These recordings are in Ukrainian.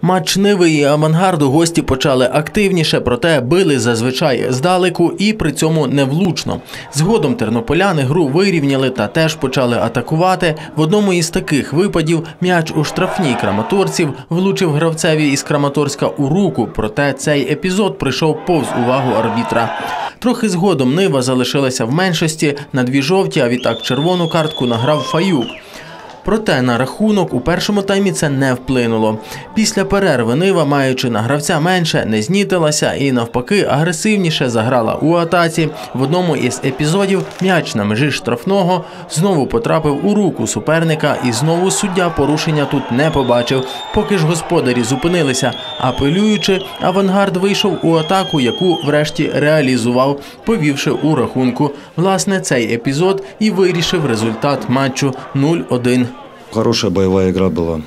Матч Ниви і Авангарду гості почали активніше, проте били зазвичай здалеку і при цьому невлучно. Згодом тернополяни гру вирівняли та теж почали атакувати. В одному із таких випадів м'яч у штрафній краматорців влучив гравцеві із Краматорська у руку, проте цей епізод прийшов повз увагу арбітра. Трохи згодом Нива залишилася в меншості, на 2 жовті, а відтак червону картку награв Фаюк. Проте на рахунок у першому таймі це не вплинуло. Після перерви Нива, маючи на гравця менше, не знітилася і навпаки агресивніше заграла у атаці. В одному із епізодів м'яч на межі штрафного знову потрапив у руку суперника і знову суддя порушення тут не побачив. Поки ж господарі зупинилися апелюючи, Авангард вийшов у атаку, яку врешті реалізував, повівши у рахунку. Власне, цей епізод і вирішив результат матчу 0-1. Хорошая боевая игра была,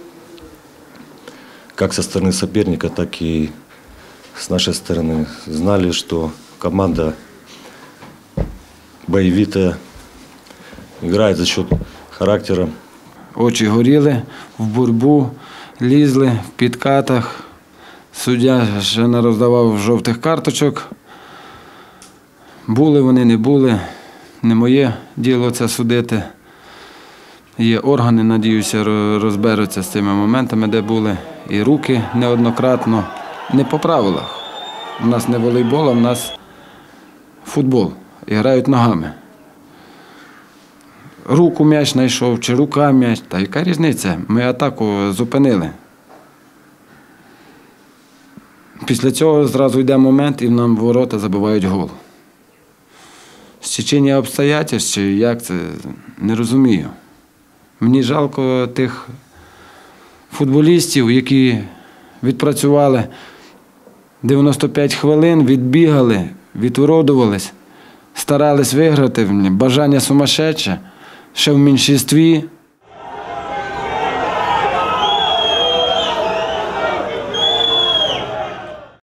как со стороны соперника, так и с нашей стороны. Знали, что команда боевитая, играет за счет характера. Очі горіли, в боротьбу лізли, в підкатах. Суддя ще не роздавав жовтих карточок. Були вони, не були. Не моє діло це судити. Є органи, надіюся, розберуться з цими моментами, де були. І руки неоднократно. Не по правилах. У нас не волейбол, а у нас футбол. І грають ногами. Руку м'яч знайшов, чи рука м'яч. Та яка різниця? Ми атаку зупинили. Після цього зразу йде момент, і нам ворота забивають гол. Стечення обстоятельств, чи як це, не розумію. Мені жалко тих футболістів, які відпрацювали 95 хвилин, відбігали, відуродувались, старались виграти, бажання сумасшедше, ще в меншинстві.